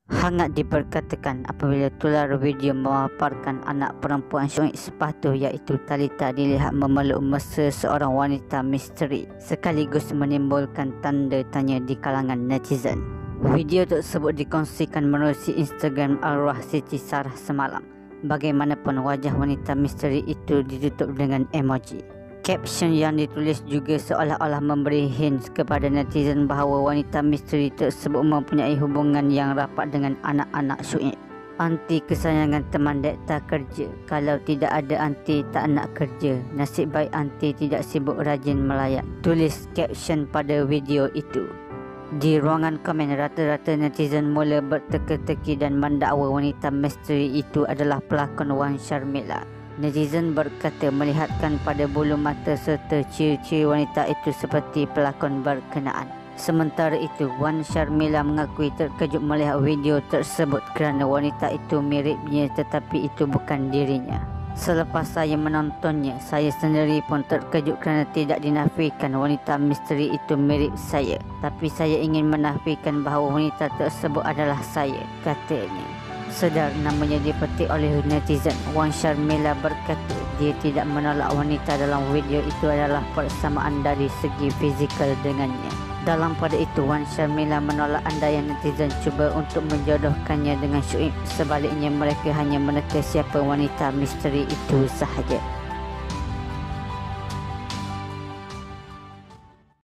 Hangat diperkatakan apabila tular video memaparkan anak perempuan Syuib sepatu iaitu Talita dilihat memeluk mesra seorang wanita misteri, sekaligus menimbulkan tanda tanya di kalangan netizen. Video tersebut dikongsikan menerusi Instagram arwah Siti Sarah semalam. Bagaimanapun, wajah wanita misteri itu ditutup dengan emoji. Caption yang ditulis juga seolah-olah memberi hint kepada netizen bahawa wanita misteri tersebut mempunyai hubungan yang rapat dengan anak-anak Syuib. Anti kesayangan teman dek tak kerja. Kalau tidak ada anti tak nak kerja. Nasib baik anti tidak sibuk rajin melayan. Tulis caption pada video itu. Di ruangan komen, rata-rata netizen mula berteka-teki dan mendakwa wanita misteri itu adalah pelakon Wan Sharmila. Netizen berkata melihatkan pada bulu mata serta ciri-ciri wanita itu seperti pelakon berkenaan. Sementara itu, Wan Sharmila mengakui terkejut melihat video tersebut kerana wanita itu miripnya tetapi itu bukan dirinya. Selepas saya menontonnya, saya sendiri pun terkejut kerana tidak dinafikan wanita misteri itu mirip saya. Tapi saya ingin menafikan bahawa wanita tersebut adalah saya, katanya. Sedar namanya dipetik oleh netizen, Wan Sharmila berkata dia tidak menolak wanita dalam video itu adalah persamaan dari segi fizikal dengannya. Dalam pada itu, Wan Sharmila menolak andaian netizen cuba untuk menjodohkannya dengan Syuib. Sebaliknya, mereka hanya meneka siapa wanita misteri itu sahaja.